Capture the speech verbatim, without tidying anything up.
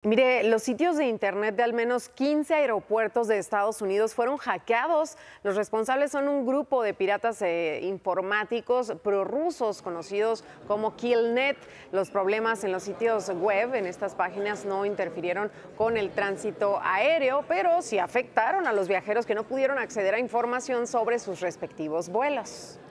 Mire, los sitios de internet de al menos quince aeropuertos de Estados Unidos fueron hackeados. Los responsables son un grupo de piratas eh, informáticos prorrusos conocidos como Killnet. Los problemas en los sitios web, en estas páginas, no interfirieron con el tránsito aéreo, pero sí afectaron a los viajeros que no pudieron acceder a información sobre sus respectivos vuelos.